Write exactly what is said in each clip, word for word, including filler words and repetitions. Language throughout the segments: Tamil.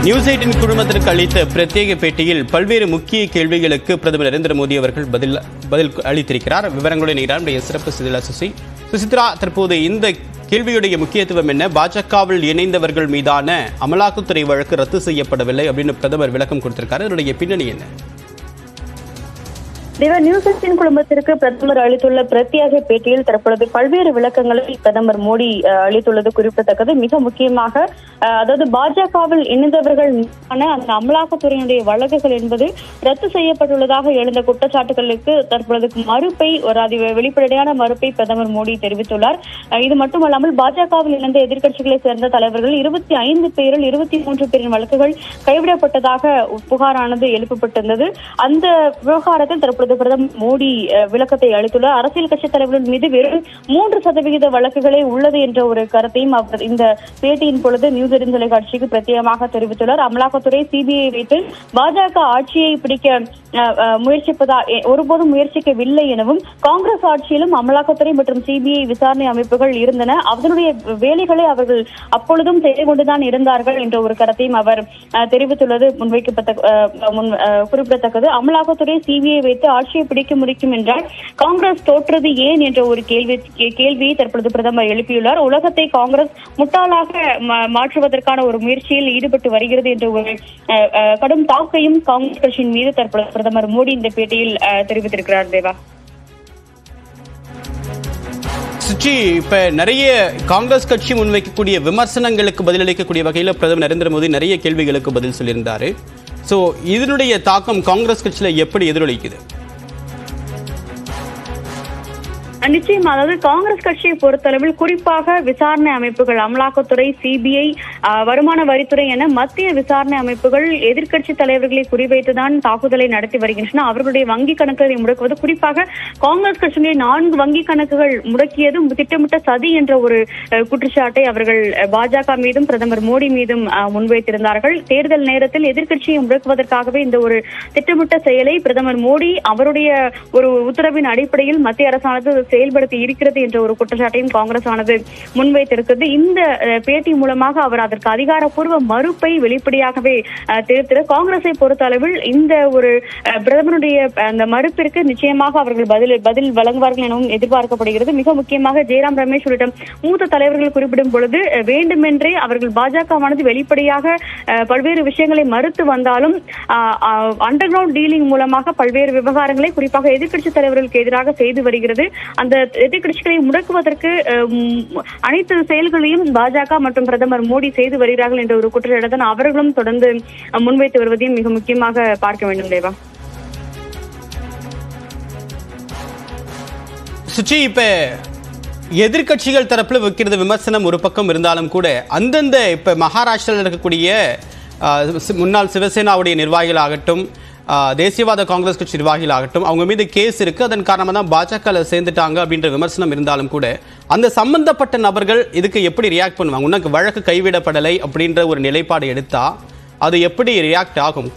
நியூஸ் எய்ட்டின் குழுமத்திற்கு அளித்த பிரத்யேக பேட்டியில் பல்வேறு முக்கிய கேள்விகளுக்கு பிரதமர் நரேந்திர மோடி அவர்கள் பதில் பதில் அளித்திருக்கிறார். விவரங்களுடன் நம்முடைய சிறப்பு செய்தியாளர் சுசி. சுசித்ரா, தற்போது இந்த கேள்வியுடைய முக்கியத்துவம் என்ன? பாஜகவில் இணைந்தவர்கள் மீதான அமலாக்கத்துறை வழக்கு ரத்து செய்யப்படவில்லை அப்படின்னு பிரதமர் விளக்கம் கொடுத்திருக்காரு. இதனுடைய பின்னணி என்ன? நியூஸ் எய்ட்டின் குழுமத்திற்கு பிரதமர் அளித்துள்ள பிரத்யேக பேட்டியில் தற்பொழுது பல்வேறு விளக்கங்களை பிரதமர் மோடி அளித்துள்ளது குறிப்பிடத்தக்கது. மிக முக்கியமாக அதாவது பாஜகவில் இணைந்தவர்கள் மீதான அந்த அமலாக்கத்துறையினுடைய வழக்குகள் என்பது ரத்து செய்யப்பட்டுள்ளதாக எழுந்த குற்றச்சாட்டுகளுக்கு தற்பொழுது மறுப்பை ஒரு அதி வெளிப்படையான மறுப்பை பிரதமர் மோடி தெரிவித்துள்ளார். இது மட்டுமல்லாமல் பாஜகவில் இணைந்த எதிர்க்கட்சிகளை சேர்ந்த தலைவர்கள் இருபத்தி ஐந்து பேரில் இருபத்தி மூன்று பேரின் வழக்குகள் கைவிடப்பட்டதாக புகாரானது எழுப்பப்பட்டிருந்தது. அந்த விவகாரத்தில் தற்பொழுது பிரதமர் மோடி விளக்கத்தை அளித்துள்ளார். அரசியல் கட்சித் தலைவர்கள் மீது வெறும் மூன்று சதவிகித வழக்குகளே உள்ளது என்ற ஒரு கருத்தையும் அவர் இந்த பேட்டியின் பொழுது நியூஸ் எய்ட்டின் தொலைக்காட்சிக்கு பிரத்யேகமாக தெரிவித்துள்ளார். அமலாக்கத்துறை சிபிஐ வைத்து பாஜக ஆட்சியை பிடிக்க முயற்சிப்பதா ஒருபோதும் முயற்சிக்கவில்லை எனவும், காங்கிரஸ் ஆட்சியிலும் அமலாக்கத்துறை மற்றும் சிபிஐ விசாரணை அமைப்புகள் இருந்தன, அதனுடைய வேலைகளை அவர்கள் அப்பொழுதும் செய்து கொண்டுதான் இருந்தார்கள் என்ற ஒரு கருத்தையும் அவர் தெரிவித்துள்ளது முன்வைக்கப்பட்ட குறிப்பிடத்தக்கது. அமலாக்கத்துறை சிபிஐ வைத்து ஆட்சியை பிடிக்க முடிக்கும் என்றால் காங்கிரஸ் தோற்றது ஏன் என்ற ஒரு கேள்வி கேள்வியை தற்பொழுது பிரதமர் எழுப்பியுள்ளார். உலகத்தை காங்கிரஸ் முட்டாளாக மாற்றுவதற்கான ஒரு முயற்சியில் ஈடுபட்டு வருகிறது என்ற ஒரு கடும் தாக்கையும் காங்கிரஸ் கட்சியின் மீது தற்பொழுது பிரதமர் மோடி இந்த பேட்டியில் தெரிவித்திருக்கிறார். தேவா, சுற்றி இப்ப நிறைய காங்கிரஸ் கட்சி முன்வைக்கக்கூடிய விமர்சனங்களுக்கு பதிலளிக்கக்கூடிய வகையில் பிரதமர் நரேந்திர மோடி நிறைய கேள்விகளுக்கு பதில் சொல்லியிருந்தாரு. சோ இதனுடைய தாக்கம் காங்கிரஸ் கட்சியில எப்படி எதிரொலிக்குது? நிச்சயமா, அதாவது காங்கிரஸ் கட்சியை பொறுத்தளவில் குறிப்பாக விசாரணை அமைப்புகள், அமலாக்கத்துறை, சிபிஐ, வருமான வரித்துறை என மத்திய விசாரணை அமைப்புகள் எதிர்க்கட்சி தலைவர்களை குறிவைத்துதான் தாக்குதலை நடத்தி வருகின்றன. அவர்களுடைய வங்கி கணக்குகளை முடக்குவது, குறிப்பாக காங்கிரஸ் கட்சியினுடைய நான்கு வங்கி கணக்குகள் முடக்கியது திட்டமிட்ட சதி என்ற ஒரு குற்றச்சாட்டை அவர்கள் பாஜக மீதும் பிரதமர் மோடி மீதும் முன்வைத்திருந்தார்கள். தேர்தல் நேரத்தில் எதிர்க்கட்சியை முடக்குவதற்காகவே இந்த ஒரு திட்டமிட்ட செயலை பிரதமர் மோடி அவருடைய ஒரு உத்தரவின் அடிப்படையில் மத்திய அரசானது செயல்படுத்தி இருக்கிறது என்ற ஒரு குற்றச்சாட்டையும் காங்கிரஸ் ஆனது முன்வைத்திருக்கிறது. இந்த பேட்டி மூலமாக அவர் அதற்கு அதிகாரப்பூர்வ மறுப்பை வெளிப்படையாகவே தெரிவித்தார். காங்கிரஸை பொறுத்த அளவில் இந்த ஒரு பிரதமருடைய அந்த மறுப்பிற்கு நிச்சயமாக அவர்கள் பதில் பதில் வழங்குவார்கள் எனவும் எதிர்பார்க்கப்படுகிறது. மிக முக்கியமாக ஜெயராம் ரமேஷ் உள்ளிட்ட மூத்த தலைவர்கள் குறிப்பிடும் பொழுது வேண்டுமென்றே அவர்கள் பாஜகவானது வெளிப்படையாக பல்வேறு விஷயங்களை மறுத்து வந்தாலும் அண்டர் கிரவுண்ட் டீலிங் மூலமாக பல்வேறு விவகாரங்களை குறிப்பாக எதிர்க்கட்சி தலைவர்களுக்கு எதிராக செய்து வருகிறது. அந்த எதிர்க்கட்சிகளை முடக்குவதற்கு அனைத்து செயல்களையும் பாஜக மற்றும் பிரதமர் மோடி செய்து வருகிறார்கள் என்ற ஒரு குற்றச்சாட்டை தான் அவர்களும் தொடர்ந்து முன்வைத்து வருவதையும் மிக முக்கியமாக பார்க்க வேண்டும். தேவா, சுச்சி, இப்ப எதிர்கட்சிகள் தரப்புல வைக்கிறது விமர்சனம் ஒரு பக்கம் இருந்தாலும் கூட அந்தந்த இப்ப மகாராஷ்டிராவில் இருக்கக்கூடிய முன்னாள் சிவசேனாவுடைய நிர்வாகிகளாகட்டும், தேசியவாத காங்கிரஸ் கட்சி நிர்வாகிகள் ஆகட்டும், அவங்க மீது கேஸ் இருக்கு, அதன் காரணமாக தான் பாஜக சேர்ந்துட்டாங்க அப்படின்ற விமர்சனம் இருந்தாலும் கூட அந்த சம்பந்தப்பட்ட நபர்கள் இதுக்கு எப்படி ரியாக்ட் பண்ணுவாங்க? உனக்கு வழக்கு கைவிடப்படலை அப்படின்ற ஒரு நிலைப்பாடு எடுத்தா அது எப்படி ரியாக்ட் ஆகும்?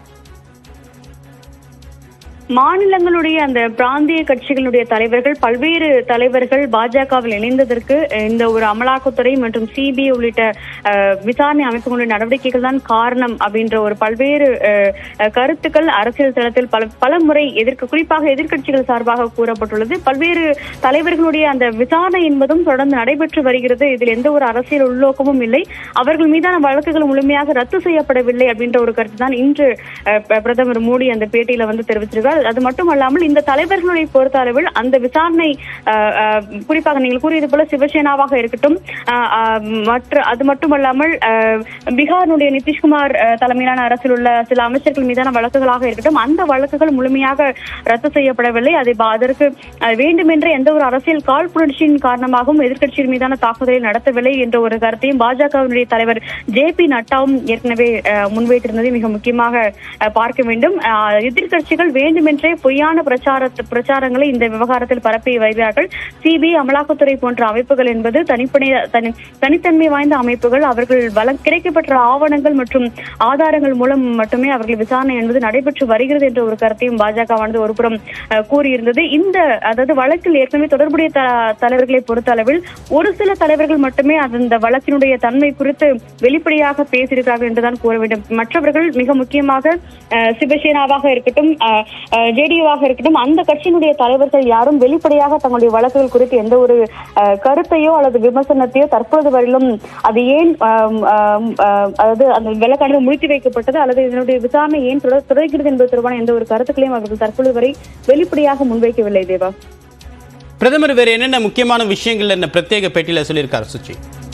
மாநிலங்களுடைய அந்த பிராந்திய கட்சிகளுடைய தலைவர்கள், பல்வேறு தலைவர்கள் பாஜகவில் இணைந்ததற்கு இந்த ஒரு அமலாக்கத்துறை மற்றும் சிபிஐ உள்ளிட்ட விசாரணை அமைப்புகளுடைய நடவடிக்கைகள் தான் காரணம் அப்படின்ற ஒரு பல்வேறு கருத்துக்கள் அரசியல் தளத்தில் பல பல முறை எதிர்க்க குறிப்பாக எதிர்க்கட்சிகள் சார்பாக கூறப்பட்டுள்ளது. பல்வேறு தலைவர்களுடைய அந்த விசாரணை என்பதும் தொடர்ந்து நடைபெற்று வருகிறது. இதில் எந்த ஒரு அரசியல் உள்நோக்கமும் இல்லை, அவர்கள் மீதான வழக்குகள் முழுமையாக ரத்து செய்யப்படவில்லை அப்படின்ற ஒரு கருத்து தான் இன்று பிரதமர் மோடி அந்த பேட்டியில வந்து தெரிவித்திருக்கிறார். அது மட்டுமல்லாமல் இந்த தலைவர்களுடைய பொறுத்த அளவில் அந்த விசாரணை குறிப்பாக நீங்கள் கூறியது போல சிவசேனாவாக இருக்கட்டும், மற்ற அது மட்டுமல்லாமல் பீகாருடைய நிதிஷ்குமார் தலைமையிலான அரசில் உள்ள சில அமைச்சர்கள் மீதான வழக்குகளாக இருக்கட்டும், அந்த வழக்குகள் முழுமையாக ரத்து செய்யப்படவில்லை. அதை அதற்கு வேண்டுமென்ற எந்த ஒரு அரசியல் காழ்ப்புணர்ச்சியின் காரணமாகவும் எதிர்க்கட்சியின் மீதான தாக்குதலை நடத்தவில்லை என்ற ஒரு கருத்தையும் பாஜகவினுடைய தலைவர் ஜே பி நட்டாவும் ஏற்கனவே முன்வைத்திருந்ததை மிக முக்கியமாக பார்க்க வேண்டும். எதிர்க்கட்சிகள் வேண்டும் வேண்டுமென்றே பொய்யான பிரச்சார பிரச்சாரங்களை இந்த விவகாரத்தில் பரப்பி வருகிறார்கள். சிபிஐ, அமலாக்கத்துறை போன்ற அமைப்புகள் என்பது தனிப்படை தனி தனித்தன்மை வாய்ந்த அமைப்புகள். அவர்கள் வள கிடைக்கப்பெற்ற ஆவணங்கள் மற்றும் ஆதாரங்கள் மூலம் மட்டுமே அவர்கள் விசாரணை என்பது நடைபெற்று வருகிறது என்ற ஒரு கருத்தையும் பாஜகவானது ஒருபுறம் கூறியிருந்தது. இந்த அதாவது வழக்கில் ஏற்கனவே தொடர்புடைய தலைவர்களை பொறுத்த அளவில் ஒரு சில தலைவர்கள் மட்டுமே அந்த வழக்கினுடைய தன்மை குறித்து வெளிப்படையாக பேசியிருக்கிறார்கள் என்றுதான் கூற வேண்டும். மற்றவர்கள் மிக முக்கியமாக சிவசேனாவாக இருக்கட்டும், ஜேடியூவாக இருக்கட்டும், அந்த கட்சியினுடைய தலைவர்கள் யாரும் வெளிப்படையாக தங்களுடைய வழக்குகள் குறித்து எந்த ஒரு கருத்தையோ அல்லது விமர்சனத்தையோ தற்போது வரையிலும் அது ஏன் அதாவது அந்த வழக்கானது முடித்து வைக்கப்பட்டது அல்லது இதனுடைய விசாரணை ஏன் தொடர்கிறது என்பது தொடர்பான எந்த ஒரு கருத்துக்களையும் அவர்கள் தற்போது வரை வெளிப்படையாக முன்வைக்கவில்லை. தேவா, பிரதமர் வேற என்னென்ன முக்கியமான விஷயங்கள் என்ன பிரத்யேக பேட்டியில சொல்லியிருக்காரு சுச்சி?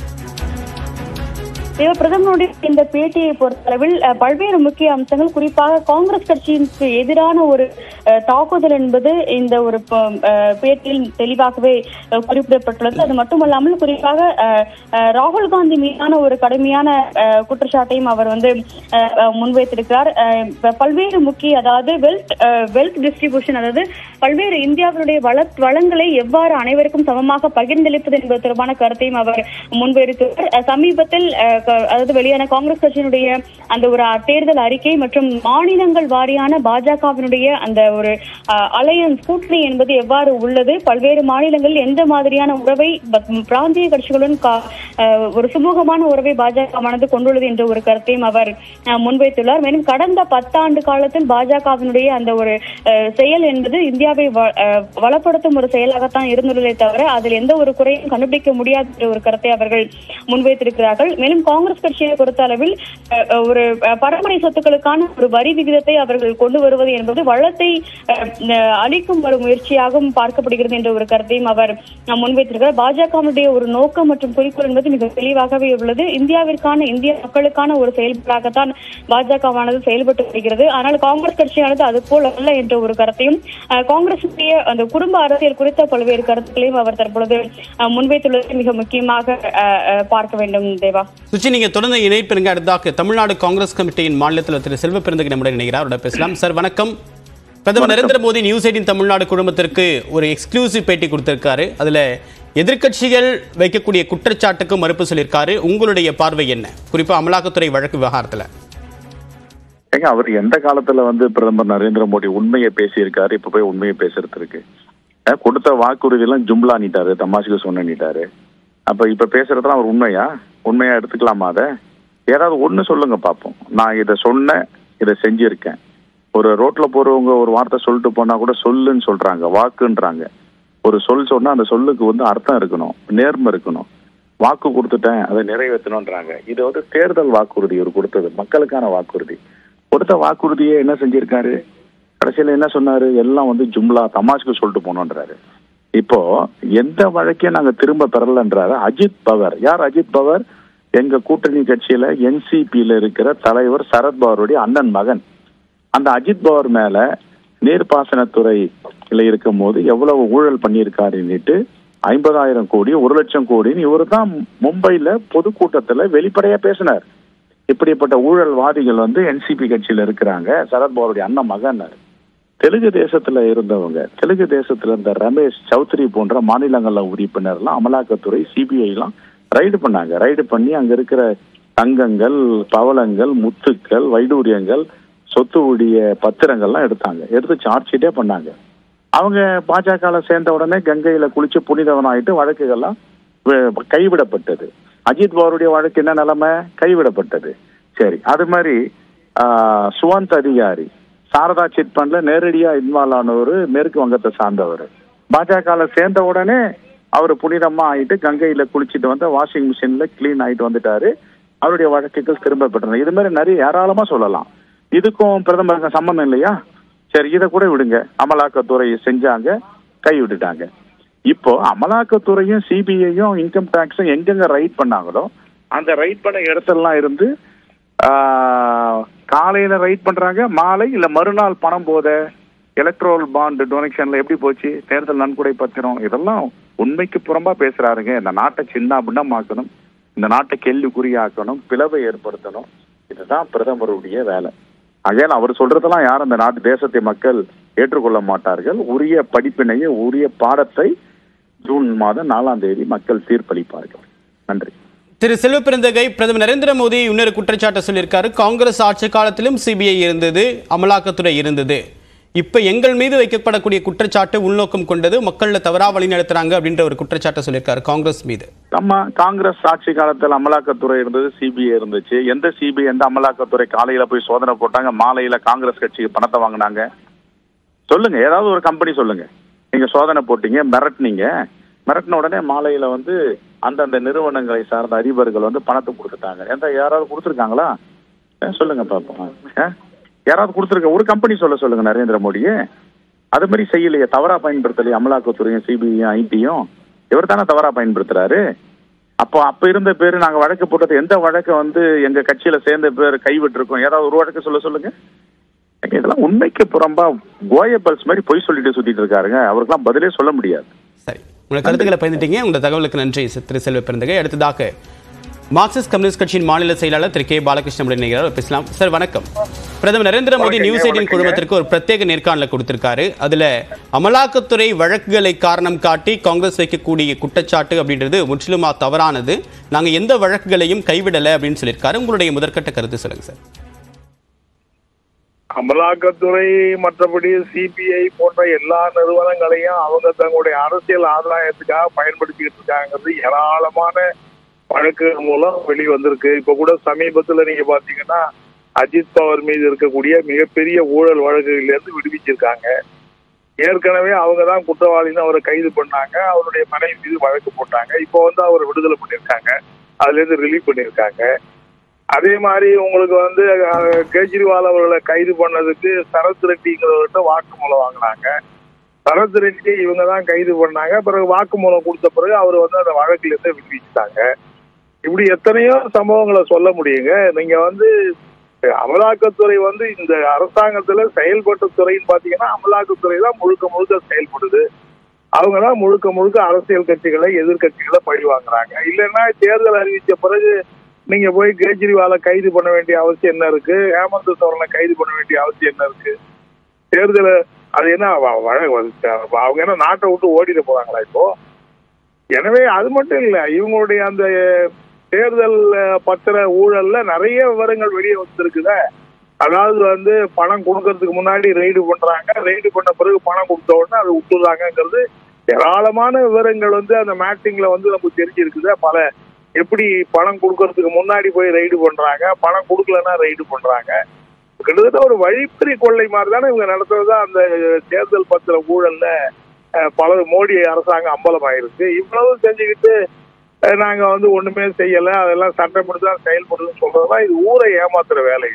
பிரதமருடைய இந்த பேட்டியை பொறுத்தளவில் பல்வேறு முக்கிய அம்சங்கள், குறிப்பாக காங்கிரஸ் கட்சிக்கு எதிரான ஒரு தாக்குதல் என்பது இந்த ஒரு பேட்டியில் தெளிவாகவே குறிப்பிடப்பட்டுள்ளது. அது மட்டுமல்லாமல் குறிப்பாக ராகுல் காந்தி மீதான ஒரு கடுமையான குற்றச்சாட்டையும் அவர் வந்து முன்வைத்திருக்கிறார். பல்வேறு முக்கிய அதாவது வெல்த் வெல்த் டிஸ்ட்ரிபியூஷன், அதாவது பல்வேறு இந்தியாவினுடைய வள வளங்களை எவ்வாறு அனைவருக்கும் சமமாக பகிர்ந்தளிப்பது என்பது தொடர்பான கருத்தையும் அவர் முன்வைத்திருக்கிறார். சமீபத்தில் அதாவது வெளியான காங்கிரஸ் கட்சியினுடைய அந்த ஒரு தேர்தல் அறிக்கை மற்றும் மாநிலங்கள் வாரியான பாஜகவினுடைய அந்த ஒரு அலையன்ஸ் கூட்டணி என்பது எவ்வாறு உள்ளது, பல்வேறு மாநிலங்களில் எந்த மாதிரியான உறவை பிராந்திய கட்சிகளுடன் ஒரு சுமூகமான உறவை பாஜகவானது கொண்டுள்ளது என்ற ஒரு கருத்தையும் அவர் முன்வைத்துள்ளார். மேலும் கடந்த பத்தாண்டு காலத்தில் பாஜகவினுடைய அந்த ஒரு செயல் என்பது இந்தியாவை வளப்படுத்தும் ஒரு செயலாகத்தான் இருந்துள்ளதை தவிர அதில் எந்த ஒரு குறையும் கண்டுபிடிக்க முடியாது என்ற ஒரு கருத்தை அவர்கள் முன்வைத்திருக்கிறார்கள். மேலும் காங்கிரஸ் கட்சியை பொறுத்த அளவில் ஒரு பரம்பரை சொத்துக்களுக்கான ஒரு வரி விகிதத்தை அவர்கள் கொண்டு வருவது என்பது வளத்தை அளிக்கும் ஒரு முயற்சியாகவும் பார்க்கப்படுகிறது என்ற ஒரு கருத்தையும் அவர் முன்வைத்திருக்கிறார். பாஜகவுடைய ஒரு நோக்கம் மற்றும் குறிக்கோள் என்பது மிக தெளிவாகவே உள்ளது. இந்தியாவிற்கான இந்திய மக்களுக்கான ஒரு செயல்பாடாகத்தான் பாஜகவானது செயல்பட்டு வருகிறது. ஆனால் காங்கிரஸ் கட்சியானது அது போல் அல்ல என்ற ஒரு கருத்தையும், காங்கிரசுடைய அந்த குடும்ப அரசியல் குறித்த பல்வேறு கருத்துக்களையும் அவர் தற்பொழுது முன்வைத்துள்ளதை மிக முக்கியமாக பார்க்க வேண்டும். தேவா, சுச்சி, நீங்க தொடர்ந்து இணைப்பிருங்க. அடுத்தாக தமிழ்நாடு காங்கிரஸ் கமிட்டியின் மாநிலத்தில் திரு செல்வ பெருந்தகை நம்முடைய இணைகிறார். பேசலாம் சார். வணக்கம். பிரதமர் நரேந்திர மோடி நியூஸ் எய்ட்டீன் தமிழ்நாடு குழுமத்திற்கு ஒரு எக்ஸ்க்ளூசிவ் பேட்டி கொடுத்திருக்காரு. அதுல எதிர்க்கட்சிகள் வைக்கக்கூடிய குற்றச்சாட்டுக்கு மறுப்பு சொல்லியிருக்காரு. உங்களுடைய பார்வை என்ன, குறிப்பா அமலாக்கத்துறை வழக்கு விவகாரத்துல? அவர் எந்த காலத்துல வந்து பிரதமர் நரேந்திர மோடி உண்மையை பேசியிருக்காரு, இப்ப போய் உண்மையை பேசுறதுக்கு கொடுத்த வாக்குறுதி எல்லாம் ஜும்லா நீட்டாரு, தமாஷுக்கு சொன்ன நீட்டாரு. அப்ப இப்ப பேசுறதுலாம் அவர் உண்மையா உண்மையா எடுத்துக்கலாமா? அதை ஏதாவது ஒண்ணு சொல்லுங்க பாப்போம். நான் இதை சொன்னேன், இதை செஞ்சிருக்கேன். ஒரு ரோட்ல போறவங்க ஒரு வார்த்தை சொல்லிட்டு போனா கூட சொல்லுன்னு சொல்றாங்க, வாக்குன்றாங்க. ஒரு சொல் சொன்னா அந்த சொல்லுக்கு வந்து அர்த்தம் இருக்கணும், நேர்மை இருக்கணும். வாக்கு கொடுத்துட்டேன், அதை நிறைவேற்றணும்ன்றாங்க. இது வந்து தேர்தல் வாக்குறுதி ஒரு கொடுத்தது, மக்களுக்கான வாக்குறுதி. கொடுத்த வாக்குறுதியை என்ன செஞ்சிருக்காரு? கடைசியில என்ன சொன்னாரு? எல்லாம் வந்து ஜும்லா தமாஷ்க்கு சொல்லிட்டு போனோன்றாரு. இப்போ எந்த வழக்கையும் நாங்க திரும்ப பெறலன்றாரு அஜித் பவர். யார் அஜித் பவர்? எங்க கூட்டணி கட்சியில என்சிபியில இருக்கிற தலைவர் சரத்பவருடைய அண்ணன் மகன். அந்த அஜித் பவர் மேல நீர்ப்பாசனத்துறையில இருக்கும் போது எவ்வளவு ஊழல் பண்ணியிருக்காருன்னுட்டு ஐம்பதாயிரம் கோடி ஒரு லட்சம் கோடின்னு இவரு தான் மும்பைல பொதுக்கூட்டத்துல வெளிப்படையா பேசினார். இப்படிப்பட்ட ஊழல்வாதிகள் வந்து என்சிபி கட்சியில இருக்கிறாங்க. சரத்பவருடைய அண்ணன் மகன். தெலுங்கு தேசத்துல இருந்தவங்க, தெலுங்கு தேசத்துல இருந்த ரமேஷ் சௌத்ரி போன்ற மாநிலங்கள உறுப்பினர்லாம் அமலாக்கத்துறை சிபிஐ எல்லாம் ரைடு பண்ணாங்க. ரைடு பண்ணி அங்க இருக்கிற தங்கங்கள், பவளங்கள், முத்துக்கள், வைடூரியங்கள், சொத்து உடைய பத்திரங்கள்லாம் எடுத்தாங்க. எடுத்து சார்ஜ் ஷீட்டே பண்ணாங்க. அவங்க பாஜக சேர்ந்த உடனே கங்கையில குளிச்சு புனிதவனாயிட்டு வழக்குகள்லாம் கைவிடப்பட்டது. அஜித் பவருடைய வழக்கு என்ன நிலைமை? கைவிடப்பட்டது. சரி, அது மாதிரி ஆஹ் சுவந்த் அதிகாரி சாரதா சிட் ஃபண்ட்ல நேரடியா இன்வால்வ் ஆனவர், மேற்கு வங்கத்தை சார்ந்தவர். பாஜக சேர்ந்த உடனே அவர் புனிதமா ஆயிட்டு கங்கையில குளிச்சுட்டு வந்து வாஷிங் மிஷின்ல கிளீன் ஆயிட்டு வந்துட்டாரு. அவருடைய வழக்குகள் திரும்ப பெற்றன. இது மாதிரி நிறைய ஏராளமா சொல்லலாம். இதுக்கும் பிரதமருக்கு சம்பந்தம் இல்லையா? சரி, இதை கூட விடுங்க. அமலாக்கத்துறை செஞ்சாங்க, கை விட்டுட்டாங்க. இப்போ அமலாக்கத்துறையும் சிபிஐயும் இன்கம் டாக்ஸும் எங்கெங்க ரைட் பண்ணாங்களோ அந்த ரைட் பண்ண இடத்தெல்லாம் இருந்து காலையில ரைட் பண்றாங்க, மாலை இல்ல மறுநாள் பணம் போத எலக்ட்ரோல் பாண்ட் டொனேஷன்ல எப்படி போச்சு, தேர்தல் நன்கொடை பத்திரம், இதெல்லாம் உண்மைக்கு புறம்பா பேசுறாருங்க. இந்த நாட்டை சின்ன பின்னமாக்கணும், இந்த நாட்டை கேள்விக்குறியாக்கணும், பிளவை ஏற்படுத்தணும். இதுதான் பிரதமருடைய வேலை. ஆகையால் அவர் சொல்றதெல்லாம் யார் அந்த நாட்டு தேசத்தை மக்கள் ஏற்றுக்கொள்ள மாட்டார்கள். உரிய படிப்பினையை, உரிய பாடத்தை ஜூன் மாதம் நாலாம் தேதி மக்கள் தீர்ப்பளிப்பார்கள். நன்றி. திரு செல்வப்பெருந்தகை, பிரதமர் நரேந்திர மோடி இன்னொரு குற்றச்சாட்டை சொல்லியிருக்காரு. காங்கிரஸ் ஆட்சி காலத்திலும் சிபிஐ இருந்தது, அமலாக்கத்துறை இருந்தது. இப்ப எங்கள் மீது வைக்கப்படக்கூடிய குற்றச்சாட்டு உள்நோக்கம் கொண்டது, மக்கள்ல தவறா வழி நடத்துறாங்க அப்படின்ற ஒரு குற்றச்சாட்டை சொல்லியிருக்காரு காங்கிரஸ் மீது. நம்ம காங்கிரஸ் ஆட்சி காலத்தில் அமலாக்கத்துறை இருந்தது, சிபிஐ இருந்துச்சு. எந்த சிபிஐ, எந்த அமலாக்கத்துறை காலையில போய் சோதனை போட்டாங்க, மாலையில காங்கிரஸ் கட்சிக்கு பணத்தை வாங்கினாங்க? சொல்லுங்க, ஏதாவது ஒரு கம்பெனி சொல்லுங்க. நீங்க சோதனை போட்டீங்க, மிரட்டினீங்க, மிரட்டின உடனே மாலையில வந்து அந்தந்த நிறுவனங்களை சார்ந்த அதிபர்கள் வந்து பணத்தை கொடுத்துட்டாங்க. எந்த யாராவது கொடுத்துருக்காங்களா? சொல்லுங்க பாப்போம். யாராவது கொடுத்துருக்க ஒரு கம்பெனி சொல்ல சொல்லுங்க நரேந்திர மோடியே. அது மாதிரி செய்யலையே, தவறா பயன்படுத்தலையே அமலாக்கத்துறையும் சிபிஐயும் ஐடியும். இவர் தானே தவறா பயன்படுத்துறாரு. அப்போ அப்ப இருந்த பேரு நாங்க வழக்கு போட்டது, எந்த வழக்கை வந்து எங்க கட்சியில சேர்ந்த பேர் கைவிட்டு இருக்கோம், ஏதாவது ஒரு வழக்கு சொல்ல சொல்லுங்க. இதெல்லாம் உண்மைக்கு புறம்பா கோயபல்ஸ் மாதிரி பொய் சொல்லிட்டு சுத்திட்டு இருக்காருங்க. அவருக்கெல்லாம் பதிலே சொல்ல முடியாது. சரி, உங்களை கருத்துக்களை பயந்துட்டீங்க. உங்க தகவலுக்கு நன்றி திரு செல்வப்பெருந்தகை. அடுத்ததாக மார்க்சிஸ்ட் கம்யூனிஸ்ட் கட்சியின் மாநில செயலாளர் திரு கே பாலகிருஷ்ணன் நினைக்கிறார், பேசலாம். சார் வணக்கம். பிரதமர் நரேந்திர மோடி நியூஸ் எய்ட்டின் குழுமத்திற்கு ஒரு பிரத்யேக நேர்காணலை கொடுத்திருக்காரு. அதுல அமலாக்கத்துறை வழக்குகளை காரணம் காட்டி காங்கிரஸ் வைக்கக்கூடிய குற்றச்சாட்டு அப்படின்றது முற்றிலுமா தவறானது, நாங்க எந்த வழக்குகளையும் கைவிடல அப்படின்னு சொல்லியிருக்காரு. உங்களுடைய முதற்கட்ட கருத்து சொல்லுங்க சார். அமலாக்கத்துறை மற்றபடி சிபிஐ போன்ற எல்லா நிறுவனங்களையும் அவங்க தங்களுடைய அரசியல் ஆதாயத்துக்காக பயன்படுத்திக்கிட்டு இருக்காங்கிறது ஏராளமான வழக்குகள் மூலம் வெளிவந்திருக்கு. இப்ப கூட சமீபத்துல நீங்க பாத்தீங்கன்னா அஜித் பவர் மீது இருக்கக்கூடிய மிகப்பெரிய ஊழல் வழக்குகள்ல இருந்து விடுவிச்சிருக்காங்க. ஏற்கனவே அவங்க தான் குற்றவாளின்னு அவரை கைது பண்ணாங்க, அவருடைய மனைவி மீது வழக்கு போட்டாங்க. இப்போ வந்து அவரை விடுதலை பண்ணியிருக்காங்க, அதுல இருந்து ரிலீவ் பண்ணியிருக்காங்க. அதே மாதிரி உங்களுக்கு வந்து கேஜ்ரிவால் அவர்களை கைது பண்ணதுக்கு சரத் ரெட்டிங்கிறவர்கிட்ட வாக்குமூலம் வாங்கினாங்க. சரத் ரெட்டி இவங்க தான் கைது பண்ணாங்க. பிறகு வாக்குமூலம் கொடுத்த பிறகு அவர் வந்து அந்த வழக்குல இருந்து விடுவிச்சிட்டாங்க. இப்படி எத்தனையோ சம்பவங்களை சொல்ல முடியுங்க. நீங்க வந்து அமலாக்கத்துறை வந்து இந்த அரசாங்கத்துல செயல்பட்ட துறைன்னு பாத்தீங்கன்னா அமலாக்கத்துறை தான் முழுக்க முழுக்க செயல்படுது. அவங்கதான் முழுக்க முழுக்க அரசியல் கட்சிகளை, எதிர்கட்சிகளை பழி வாங்குறாங்க. இல்லைன்னா தேர்தல் அறிவிச்ச பிறகு நீங்க போய் கேஜ்ரிவாலை கைது பண்ண வேண்டிய அவசியம் என்ன இருக்கு, ஹேமந்த் சோரனை கைது பண்ண வேண்டிய அவசியம் என்ன இருக்கு? தேர்தல் அது என்ன அவங்க என்ன நாட்டை விட்டு ஓடிட போறாங்களா இப்போ? எனவே அது மட்டும் இல்ல, இவங்களுடைய அந்த தேர்தல் பத்திர ஊழல்ல நிறைய விவரங்கள் வெளியே வந்திருக்குத. அதாவது வந்து பணம் கொடுக்கறதுக்கு முன்னாடி ரெய்டு பண்றாங்க, ரெய்டு பண்ண பிறகு பணம் கொடுத்த உடனே அதை விட்டுறாங்கிறது ஏராளமான விவரங்கள் வந்து அந்த மேட்டிங்ல வந்து நமக்கு தெரிஞ்சிருக்குது. பல எப்படி பணம் கொடுக்கறதுக்கு முன்னாடி போய் ரெய்டு பண்றாங்க, பணம் கொடுக்கலன்னா ரெய்டு பண்றாங்க. கிட்டத்தட்ட ஒரு வழிப்பறி கொள்ளை மாதிரி தானே இவங்க நடத்துறதா அந்த தேர்தல் பத்திர ஊழல்ல பல மோடி அரசாங்கம் அம்பலமாயிருக்கு. இவ்வளவு செஞ்சுக்கிட்டு நாங்க வந்து ஒண்ணுமே செய்யல, அதெல்லாம் சட்டப்படிதான் செயல்படுதுன்னு சொல்றதா இது ஊரை ஏமாத்துற வேலை.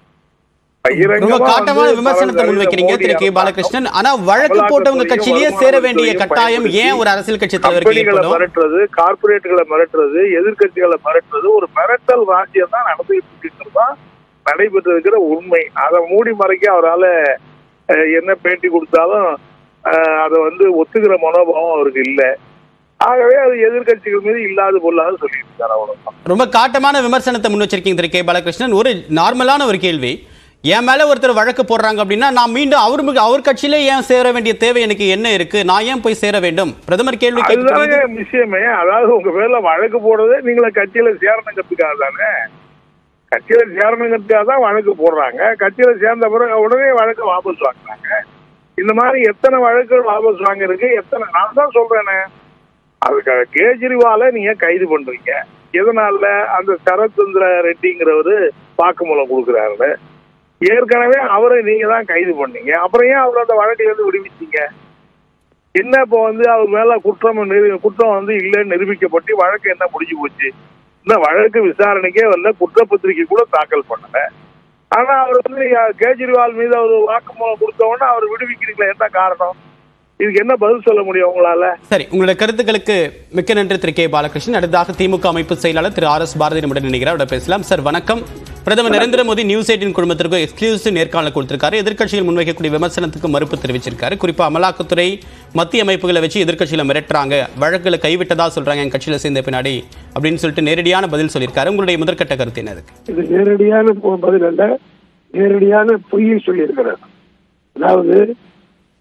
இது காட்டமான விமர்சனத்தை முன்வைக்கிறீங்க திரு கே பாலகிருஷ்ணன். ஆனா வழக்கு போட்டவங்க கட்சியிலேயே சேர வேண்டிய கட்டாயம் ஏன் ஒரு அரசியல் கட்சி தலைவருக்கு ஏற்படும்? மிரட்டுறது, கார்பரேட்டுகளை மிரட்டுறது, எதிர்கட்சிகளை மிரட்டுறது, ஒரு மிரட்டல் ராஜ்யம் தான் நடந்துகிட்டு இருக்கிறதா நடைபெற்று இருக்கிற உண்மை. அதை மூடி மறைக்க அவரால் என்ன பேட்டி கொடுத்தாலும் அதை வந்து ஒத்துக்கிற மனோபாவம் அவருக்கு இல்லை. ஆகவே அது எதிர்கட்சிகள் மீது இல்லாத பொருளாக சொல்லிட்டு இருக்காரு. அவ்வளவுதான். ரொம்ப காட்டமான விமர்சனத்தை முன் வச்சிருக்கீங்க திரு கே பாலகிருஷ்ணன். ஒரு நார்மலான ஒரு கேள்வி, என் மேல ஒருத்தர் வழக்கு போடுறாங்க அப்படின்னா நான் மீண்டும் அவருக்கு அவர் கட்சியிலே ஏன் சேர வேண்டிய தேவை எனக்கு என்ன இருக்கு? நான் ஏன் போய் சேர வேண்டும்? பிரதமர் கேள்வி கேட்கறாங்க விஷயமே. அதாவது உங்க பேர்ல வழக்கு போடுறதே நீங்கள கட்சியில சேரணுங்கிறதுக்காக தானே, கட்சியில சேரணுங்கிறதுக்காக தான் வழக்கு போடுறாங்க. கட்சியில சேர்ந்த பிறகு உடனே வழக்கு வாபஸ் வாங்குறாங்க. இந்த மாதிரி எத்தனை வழக்குகள் வாபஸ் வாங்க இருக்கு, எத்தனை. நான் தான் சொல்றேனே, அதுக்காக கேஜ்ரிவாலை நீங்க கைது பண்றீங்க. எதனால? அந்த சரத்சந்திர ரெட்டிங்கிறவரு வாக்குமூலம் கொடுக்குறாரு. ஏற்கனவே அவரை நீங்க தான் கைது பண்ணீங்க, அப்புறம் ஏன் அவர் அந்த வழக்குல இருந்து விடுவிச்சீங்க? என்ன இப்போ வந்து அவர் மேல குற்றம் குற்றம் வந்து இல்லைன்னு நிரூபிக்கப்பட்டு வழக்கு என்ன முடிஞ்சு போச்சு? இந்த வழக்கு விசாரணைக்கே வரல, குற்றப்பத்திரிகை கூட தாக்கல் பண்ணல. ஆனா அவர் வந்து கேஜ்ரிவால் மீது அவர் வாக்குமூலம் கொடுத்தவொடனே அவர் விடுவிக்கிறீங்களா? என்ன காரணம்? இதுக்கு என்ன பதில் சொல்ல முடியும் உங்களால? சரி, உங்களுடைய கருத்துக்களுக்கு மிக்க நன்றி திரு கே பாலகிருஷ்ணன். அடுத்ததாக திமுக அமைப்பு செயலாளர் திரு ஆர் எஸ் பாரதி நம்முடன் நினைக்கிறார், பேசலாம். சார் வணக்கம். பிரதமர் நரேந்திர மோடி நியூஸ் எய்ட்டின் குழுமத்திற்கு எக்ஸ்க்ளூசிவ் நேர்காணல் கொடுத்திருக்காரு. எதிர்க்கட்சிகள் முன்வைக்கக்கூடிய விமர்சனத்துக்கு மறுப்பு தெரிவிச்சிருக்காரு. குறிப்பா அமலாக்கத்துறை மத்திய அமைப்புகளை வச்சு எதிர்க்கட்சியில மிரட்டுறாங்க, வழக்குகளை கைவிட்டதா சொல்றாங்க என் கட்சியில சேர்ந்த பின்னாடி அப்படின்னு சொல்லிட்டு நேரடியான பதில் சொல்லியிருக்காரு. உங்களுடைய முதற்கட்ட கருத்து என்ன? இது நேரடியான பதில் அல்ல, நேரடியான பொய்யை சொல்லியிருக்கிறார். அதாவது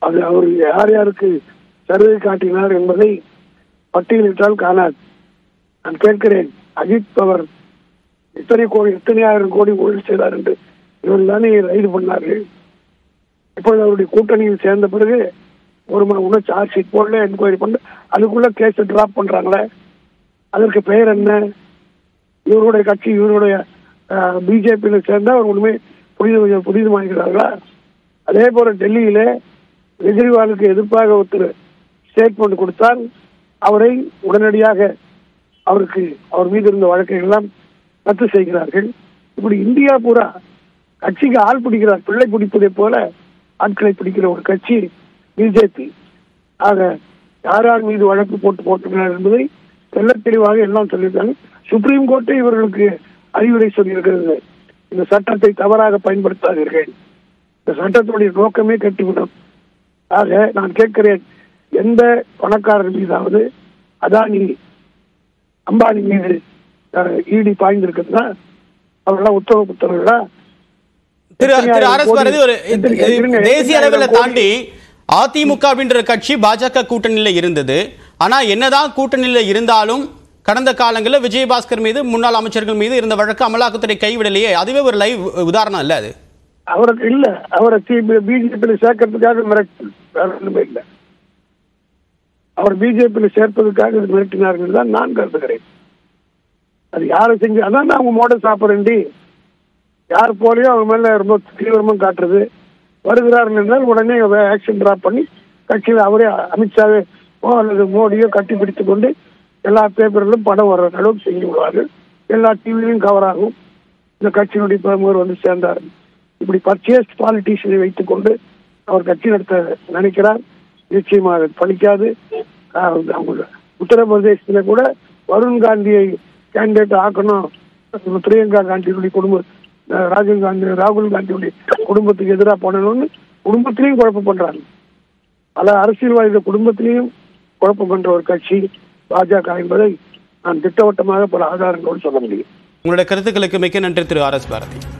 அது அவர் யார் யாருக்கு சலுகை காட்டினார் என்பதை பட்டியலிட்டால் காணாது. நான் கேட்கிறேன், அஜித் பவர் இத்தனை கோடி இத்தனை ஆயிரம் கோடி ஊழல் செய்தார் என்று இவர்கள் தானே ரைது பண்ணார்கள். இப்பொழுது அவருடைய கூட்டணியில் சேர்ந்த பிறகு ஒரு ஒன்றும் சார்ஜ் ஷீட் போடல, என்கொயரி பண்ண, அதுக்குள்ள கேஸை டிராப் பண்றாங்களே, அதற்கு பெயர் என்ன? இவருடைய கட்சி இவருடைய பிஜேபியில சேர்ந்தா அவர் ஒண்ணுமே புனித புனிதமாகிறார்களா? அதே போல டெல்லியில கெஜ்ரிவாலுக்கு எதிர்ப்பாக ஒருத்தர் ஸ்டேட்மெண்ட் கொடுத்தால் அவரை உடனடியாக அவருக்கு அவர் மீது இருந்த வழக்குகள் எல்லாம் ரத்து செய்கிறார்கள். இப்படி இந்தியா பூரா கட்சிக்கு ஆள் பிடிக்கிறார், பிள்ளை பிடிப்பதை போல ஆட்களை பிடிக்கிற ஒரு கட்சி பிஜேபி. ஆக யார் யார் மீது வழக்கு போட்டு போட்டுக்கிறார் என்பதை தெல்ல தெளிவாக எல்லாம் சொல்லியிருக்காங்க. சுப்ரீம் கோர்ட்டே இவர்களுக்கு அறிவுரை சொல்லியிருக்கிறது, இந்த சட்டத்தை தவறாக பயன்படுத்தாதீர்கள், இந்த சட்டத்துடைய நோக்கமே கட்டிவிடும். ஆக நான் கேட்கிறேன், எந்த பணக்காரர் மீதாவது அதானி அம்பானி மீது ஈடி பாய்ந்திருக்குன்னா அவர்களாம் உத்தரவு புத்தகங்களா? திரு திரு ஆர் எஸ் பாரதி, ஒரு தேசிய அளவில் தாண்டி அதிமுக அப்படின்ற கட்சி பாஜக கூட்டணியில இருந்தது. ஆனா என்னதான் கூட்டணியில இருந்தாலும் கடந்த காலங்களில் விஜயபாஸ்கர் மீது முன்னாள் அமைச்சர்கள் மீது இருந்த வழக்கு அமலாக்கத்துறை கைவிடலையே, அதுவே ஒரு லைவ் உதாரணம் இல்ல. அது அவருக்கு இல்ல, அவரை பிஜேபியில் சேர்க்கறதுக்காக மிரட்டல், வேற ஒண்ணுமே இல்லை. அவர் பிஜேபியில் சேர்ப்பதற்காக மிரட்டினார்கள் தான் நான் கருதுகிறேன். அது யாரை செஞ்சு அதான் அவங்க மோடல் சாப்பிட்றேன்டி, யார் போலையோ அவங்க மேல ரொம்ப தீவிரமாக காட்டுறது. வருகிறார்கள் என்றால் உடனே ஆக்ஷன் டிராப் பண்ணி கட்சியில் அவரே அமித்ஷாவே அல்லது மோடியோ கட்டி பிடித்துக் கொண்டு எல்லா பேப்பர்களும் படம் வர்ற அளவுக்கு செஞ்சு விடுவார்கள். எல்லா டிவிலையும் கவர் ஆகும். இந்த கட்சியினுடைய பிரமுகர் வந்து சேர்ந்தார். இப்படி பர்ச்சேஸ் பாலிட்டிஷியனை வைத்துக் கொண்டு அவர் கட்சி நடத்த நினைக்கிறார். நிச்சயமாக பலிக்காது. உத்தரப்பிரதேசத்துல கூட வருண் காந்தியை கேண்டிடேட் ஆக்கணும், பிரியங்கா காந்தியுடைய குடும்பம், ராஜீவ் காந்தி ராகுல் காந்தியுடைய குடும்பத்துக்கு எதிராக போனோம்னு குடும்பத்திலையும் குழப்பம் பண்றாங்க. பல அரசியல்வாதிக குடும்பத்திலையும் குழப்பம் பண்ற ஒரு கட்சி பாஜக என்பதை நான் திட்டவட்டமாக பல ஆதாரங்களோடு சொல்ல முடியும். உங்களுடைய கருத்துக்களுக்கு மிக்க நன்றி திரு ஆர் எஸ் பாரதி.